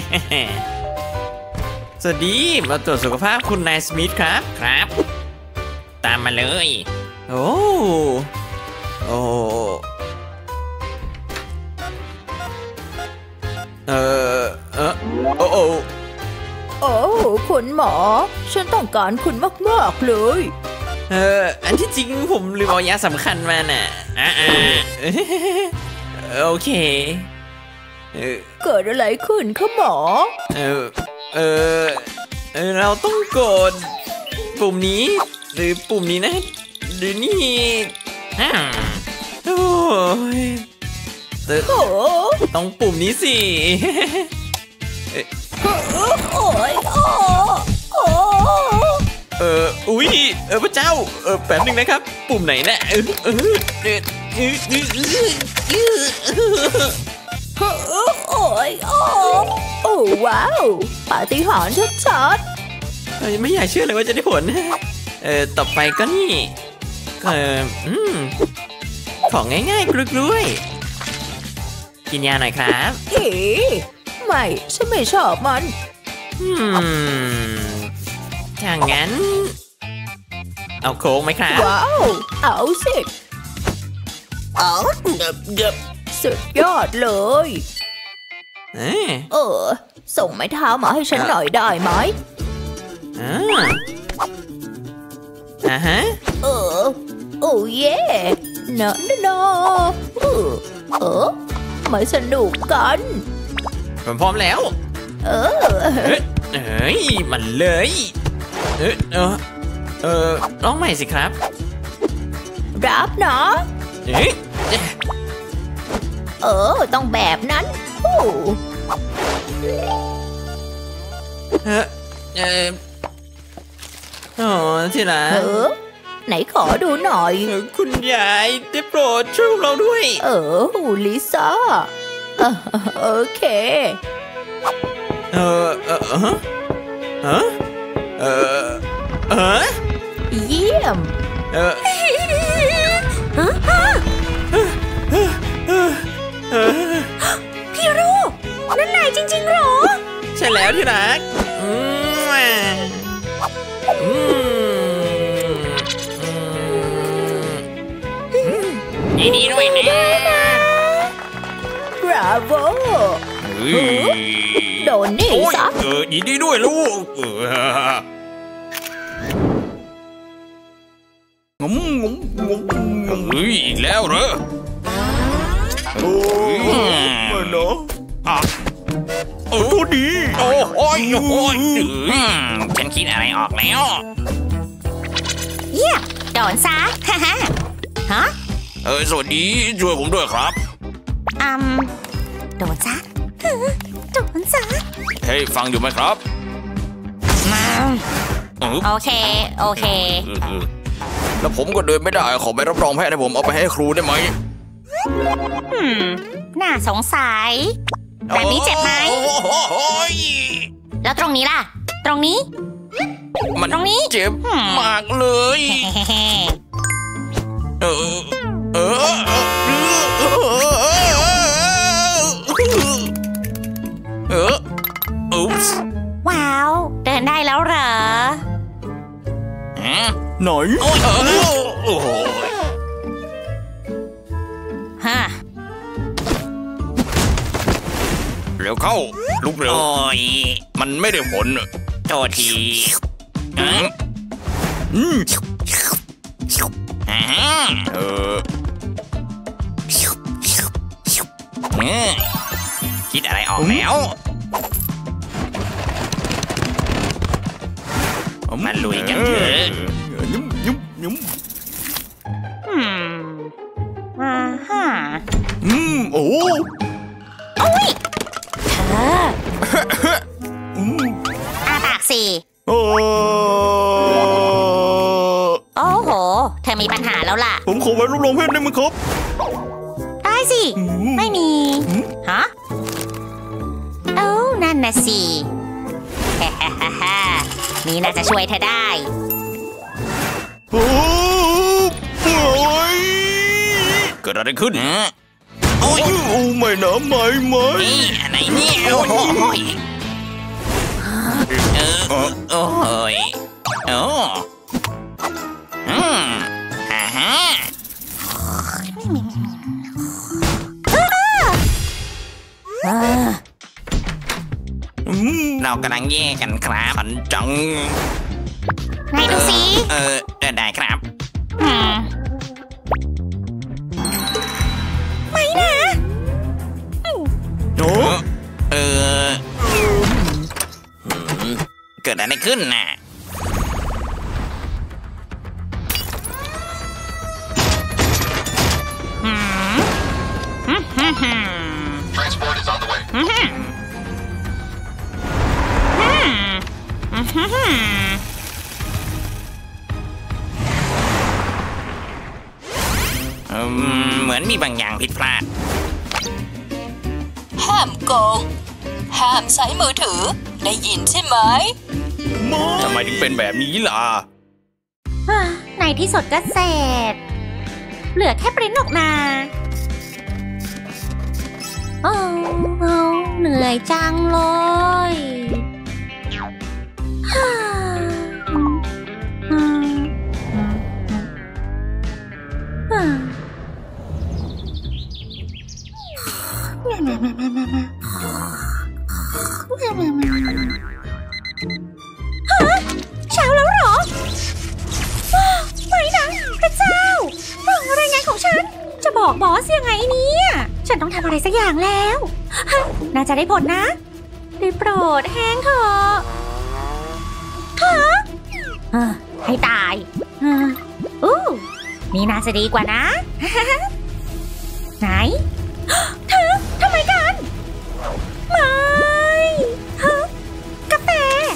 สวัสดีมาตรวจสุขภาพคุณนายสมิธครับครับ ตามมาเลยโอ้โอ้เออเออโอ้โอ้โอ้คุณหมอฉันต้องการคุณมากๆเลยเอออันที่จริงผมลืมเอายาสำคัญมาน่ะอ่าโอเคเออเกิดอะไรขึ้นคะหมอเออเออเออเราต้องกดปุ่มนี้หรือปุ่มนี้นะหรือนี่อ่าโอ้ยเออโอ้ต้องปุ่มนี้สิโอ้ยโอ้โอ้เอออุ้ยเออพระเจ้าเออแป๊บนึงนะครับปุ่มไหนนะเออเออเออเออเออเออโอ้ยโอ้โอ้ว้าวปาฏิหาริย์ชัดเออไม่อยากเชื่อเลยว่าจะได้ผลเออต่อไปก็นี่เอออืมของง่ายๆกล้วยๆกินยาหน่อยครับๆเอ๋ไม่ฉันไม่ชอบมันอืมถ้างั้น เอาโค้กไหมครับว้าวเอาสิเอาเดือบเดือบสุดยอดเลยเออเออส่งไม้เท้ามาให้ฉันหน่อยได้ไหมอ่าอ่าฮะเออโอ้เย่เนอะเนอะเนอะเออเออมาสนุกกันผมพร้อมแล้วเออเอ้ยเอ้ยมันเลยเออเออเออร้องใหม่สิครับรับนะเอ้ยเออต้องแบบนั้นโอ้เออเออโอ้ที่รัเอก อไหนขอดูหน่อยเออคุณยายได้โปรดช่วยเราด้วยเออลิซ่าเออโอเคเออเออฮะฮะเออเออเยี่ยมเออพี่โรนั่นนายจริงๆหรอใช่แล้วที่รักอืมอืมอืมยินดีด้วยนะบราโวเฮ้ยโดนนี่โอ้ยซะเออยินดีด้วยลูกเอองมงมงมงมเฮ้ยอีกแล้วเหรอโอ้มาเนาะอ่ะเออตัวดีโอ้โอ้ยโอ้ยเฮ้ยฉันคิดอะไรออกแล้วเยี่ยโดนซะ ฮ่าฮ่าฮะเออสวัสดีช่วยผมด้วยครับอืมโดนซะฮึโดนซะเฮ้ยฟังอยู่ไหมครับมาเออโอเค โอเคเออเออแล้วผมก็เดินไม่ได้ขอใบรับรองแพทย์ให้ผมเอาไปให้ครูได้ไหมอืม น่าสงสัย แบบนี้เจ็บไหมโอ้ยแล้วตรงนี้ล่ะ ตรงนี้มันตรงนี้เจ็บมากเลยเฮ้เออเออเออเอออุ๊บหน่อยโอ้ยโอ้ยฮะเร็วเข้าลุกเร็วโอ้ยมันไม่ได้ผลโทษทีอืมอืมอ่าเออเอ้ยคิดอะไรออกแล้ว มาลุยกันเถอะยุ่มยุ่มยุ่มอืมอ่าฮะอืมโอ้เธออืมอาปากสิโอ้โอ้โห เธอมีปัญหาแล้วล่ะผมขอไว้รูปลงเพศได้ไหมครับได้สิอืมไม่มีอืมฮะเอ้านั่นน่ะสิฮ่าฮ่าฮ่าฮ่านี่น่าจะช่วยเธอได้โอ้โอ้ยเกิดอะไรขึ้นโอ้ยโอ้ไม่นะไม่ไม่นี่อะไรเนี่ยโอ้โหเออโอ้ยโอ้อืมอ่าฮะอืมเรากำลังแย่กันครับขันจังไหนดูสิเออได้ครับไม่นะโอ้เออเกิดอะไรขึ้นน่ะ Transport is on the way. อืมเหมือนมีบางอย่างผิดพลาดห้ามโกง ห้ามใช้มือถือ ได้ยินใช่ไหมทำไมถึงเป็นแบบนี้ล่ะในที่สุดก็เสร็จ เหลือแค่ปริ้นออกมาโอ้โอ้เหนื่อยจังเลยฮ่าอืมอืมอืมอืมฮะเช้าแล้วเหรอไม่นะพระเจ้ารายงานของฉันจะบอกบอสยังไงเนี่ยฉันต้องทำอะไรสักอย่างแล้วน่าจะได้ผลนะได้โปรดแห้งเถอะฮะให้ตายอู้นี่น่าจะดีกว่านะไหนเธอทำไมกันไม่ฮะกาแฟ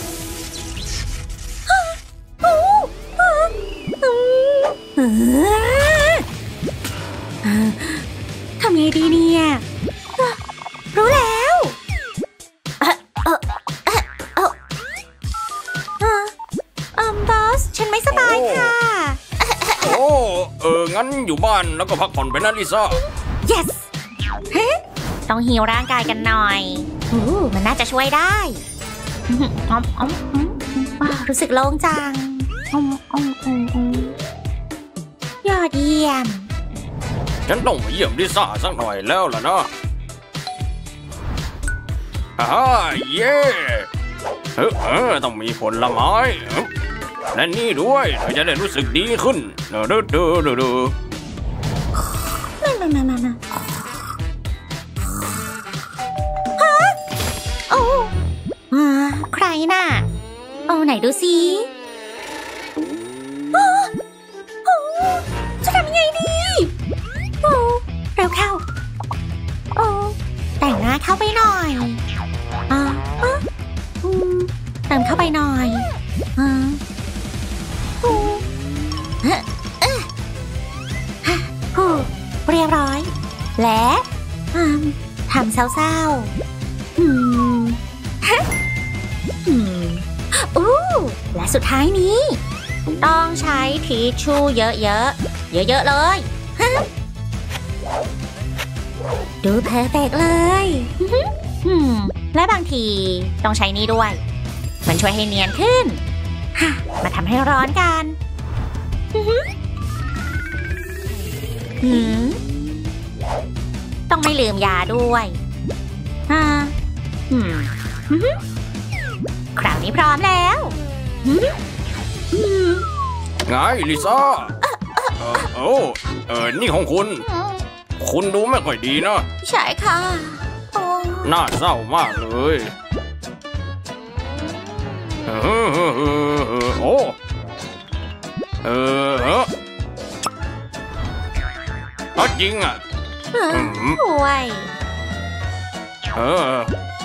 ฮะโอ้ฮะอืมทำไงดีเนี่ยรู้แล้วเออเออเออเออเออบอสฉันไม่สบายค่ะโอ้เอองั้นอยู่บ้านแล้วก็พักผ่อนไปนะลิซ่า yes ฮะต้องฮีลร่างกายกันหน่อยอู้มันน่าจะช่วยได้อ๋ออ๋อว้าวรู้สึกโล่งจังอ๋ออ๋ออ๋อยอดเยี่ยมฉันต้องไปเยี่ยมลิซ่าสักหน่อยแล้วล่ะนะอ่าเย่เออเออต้องมีผลไม้และนี่ด้วยเธอจะได้รู้สึกดีขึ้นเด้อเด้อเด้อเด้อมามามามามาฮะโอ้อ่าใครน่ะโอ้ไหนดูสิโอ้โอ้จะทำยังไงดีโอ้เร็วเข้าโอ้แต่งหน้าเข้าไปหน่อยอ่าอ่ะอืมเติมเข้าไปหน่อยอ่าโอ้เอ๊ะเอ๊ะฮะโอ้เรียบร้อยและอืมทำเศร้าๆอืมฮะอืมอู้และสุดท้ายนี้ต้องใช้ทิชชู่เยอะๆเยอะๆเลยฮะดูเพอร์เฟกต์เลยอืมและบางทีต้องใช้นี่ด้วยมันช่วยให้เนียนขึ้นฮะมาทำให้ร้อนกันหืมต้องไม่ลืมยาด้วยอ่าหืมคราวนี้พร้อมแล้วหืมไงลิซ่าเออโอ้เออนี่ของคุณ คุณดูไม่ค่อยดีนะใช่ค่ะโอ้น่าเศร้ามากเลยเออเออเออเออโอ้เออเออเอาจริงอ่ะโอ้ยเออ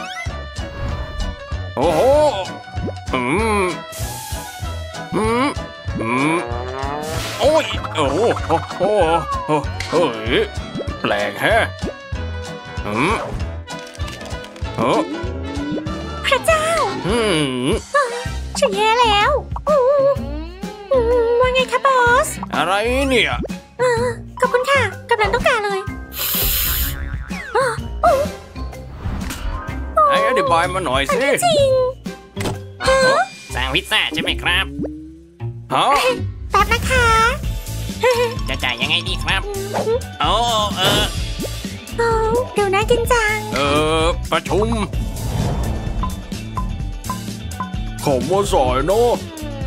โอ้โหอืมอืมอืมโอ้ยโอ้โหโอ้โหเฮ้ยแปลกแฮะอืมเออพระเจ้าอืมฉันแย่แล้วอู้อู้ว่าไงคะบอสอะไรเนี่ยอ่าขอบคุณค่ะกำลังต้องการเลยอ่าอู้ไอ้อธิบายมาหน่อยสิจริงฮะสั่งพิซซ่าใช่ไหมครับฮะแป๊บนะคะจะจ่ายยังไงดีครับโอ้เออโอ้ดูน่ากินจังเออประชุมผมมาสอยเนาะ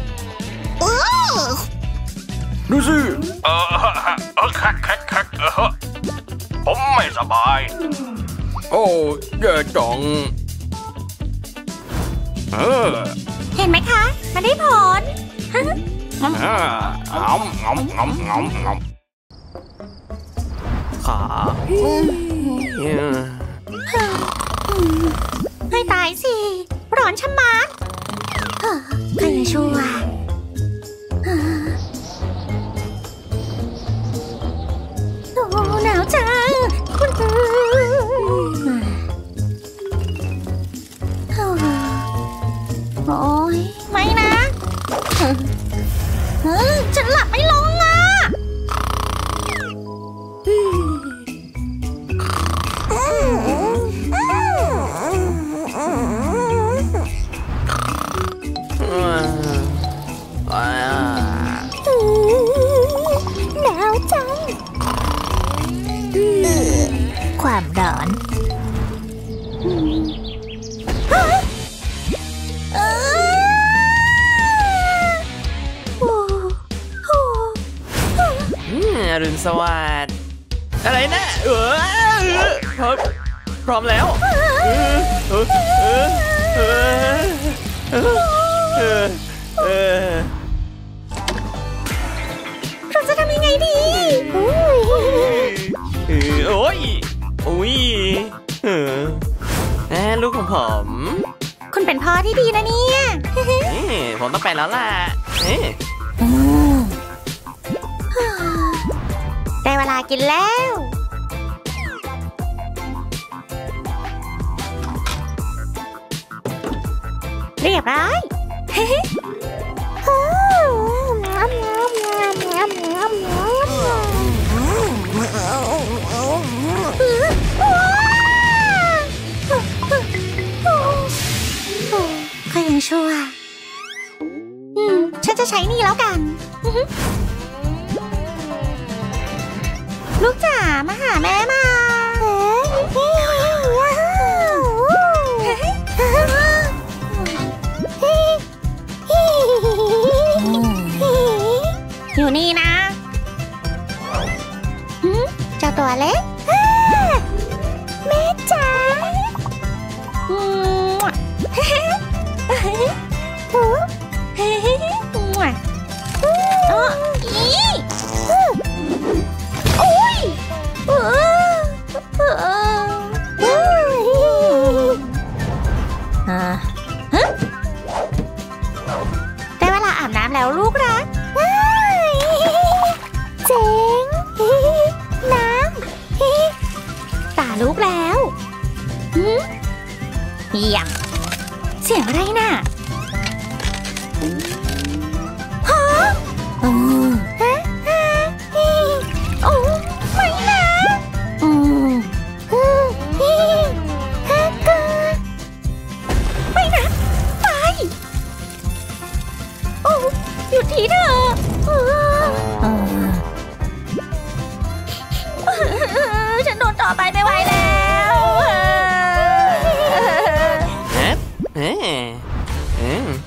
ดูสิเออเออคักคักคักเออผมไม่สบายโอ้แย่จังเออเห็นไหมคะมันได้ผลอ่างอมงอมงอมงอมงอมขาให้ตายสิร้อนชะมัดเฮ้อใครจะช่วยเฮ้อโอ้หนาวจังคุณเอ๋โอ้ยไม่นะเฮ้อฉันหลับไม่ลงอ่ะหนาวจังความร้อนอรุณสวัสดิ์อะไรนะเออพร้อมพร้อมแล้วเออเออเออเออเออเออเราจะทำยังไงดีโอ้ยโอ้ยอุ้ยเออแม่ลูกของผมคุณเป็นพ่อที่ดีนะเนี่ยผมต้องไปแล้วล่ะได้เวลากินแล้ว เรียบร้อยใครยังชั่วอืมฉันจะใช้นี่แล้วกัน ลูกจ๋ามาหาแม่มาอยู่นี่นะเจ้าตัวเล็กแม่จ๋าอ๋ออีโอ้ยได้เวลาอาบน้ำแล้วลูกรักเจ๋งน้ำตาลูกแล้วเยี่ยมเสียงอะไรน่ะฮะโอ้โอ้ไม่นะอืมไม่นะไปโอ้หยุดทีเถอะ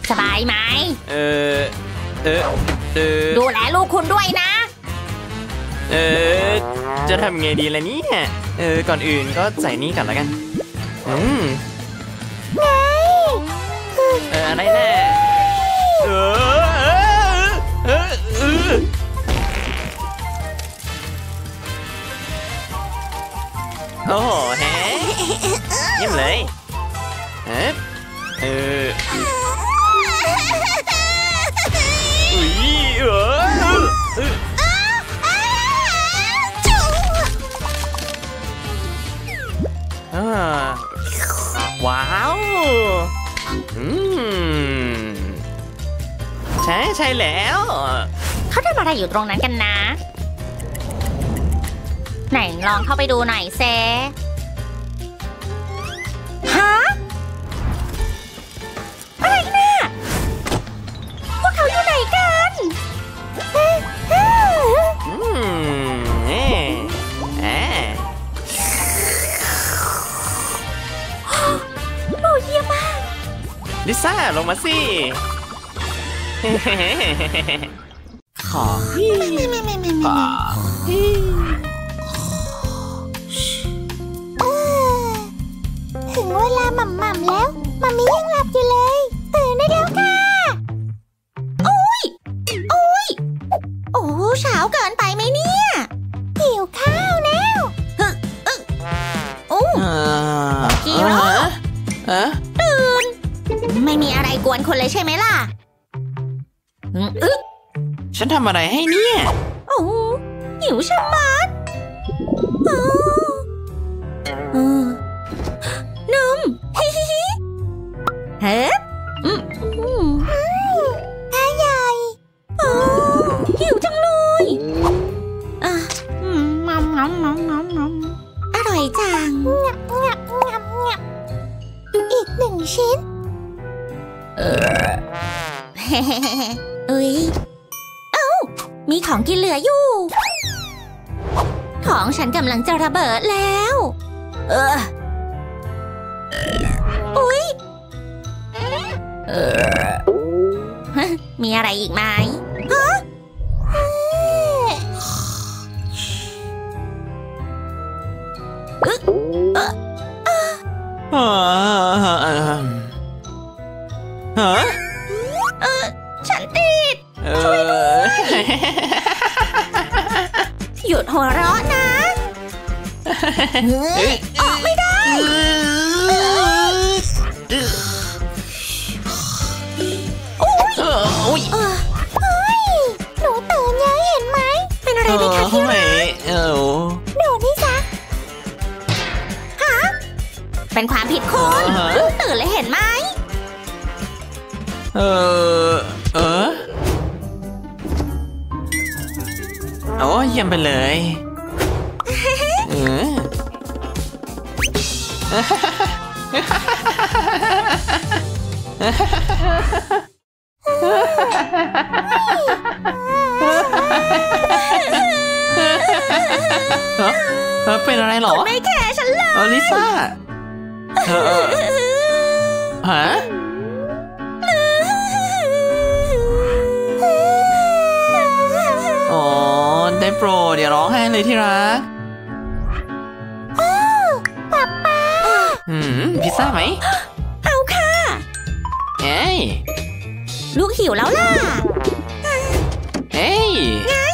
สบายไหมเออเออเออดูแลลูกคุณด้วยนะเออจะทำไงดีล่ะเนี่ยเออก่อนอื่นก็ใส่นี่ก่อนแล้วกันอืมเอออะไรแน่เออเออเออโอ้โหแฮะเยี่ยมเลยเออเอออุ้ยเออเอออ่าว้าวอืมใช่ใช่แล้วเขาทำอะไรอยู่ตรงนั้นกันนะไหนลองเข้าไปดูหน่อยเซฮะอะไรเนี่ยพวกเขาอยู่ไหนกันอืมเอ๊ะเอ๊ะโอ้เยี่ยมมากลิซ่าลงมาสิขอขอถึงเวลาหม่ำๆแล้วมัมมี่ยังหลับอยู่เลยตื่นได้แล้วค่ะโอ้ยโอ้ยโอ้เช้าเกินไปไหมเนี่ยหิวข้าวแล้วฮึอึโอ้กี่รอบตื่นไม่มีอะไรกวนคนเลยใช่ไหมล่ะอึฉันทำอะไรให้เนี่ยโอ้หิวชะมัดนุ่มฮิฮิฮิเฮ้อืมตาใหญ่โอ้หิวจังเลยอ่ะงอมงอมงอมงอมงอมอร่อยจังงับงับงับงับอีกหนึ่งชิ้นเออเอ้ยเอ้ามีของกินเหลืออยู่ของฉันกำลังจะระเบิดแล้วเอออุ๊ยเออมีอะไรอีกไหมฮะเออฮะฮะเออฉันติดช่วยด้วยหยุดหัวเราะนะเฮ้ยออกไม่ได้โอ้ยโอ้ยเฮ้ยหนูตื่นยังเห็นไหมเป็นอะไรไปคะที่รักหนูนี่จ๊ะฮะเป็นความผิดคุณลูกตื่นเลยเห็นไหมเออเออโอ้เยี่ยมไปเลยเออเป็นอะไรหรอไม่แคร์ฉันเลยเออลิซ่าเออฮะอ๋อได้โปรดอย่าร้องไห้เลยที่รักป๊าป๊าอืมพิซซ่าไหมเอาค่ะเฮ้ยลูกหิวแล้วล่ะเฮ้ยไง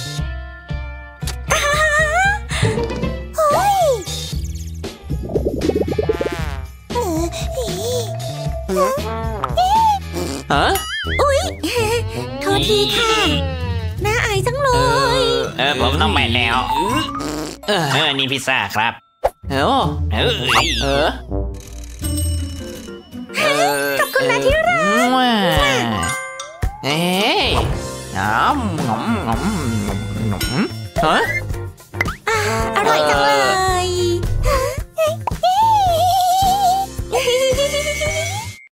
เฮ้ยฮะอุ๊ยโทษทีค่ะน่าอายจังเลยเออผมต้องไปแล้วเออนี่พิซซ่าครับเออเออเออขอบคุณนะที่รักเฮ้ยน้ำงอมงอมงอมฮะอร่อยจังเลย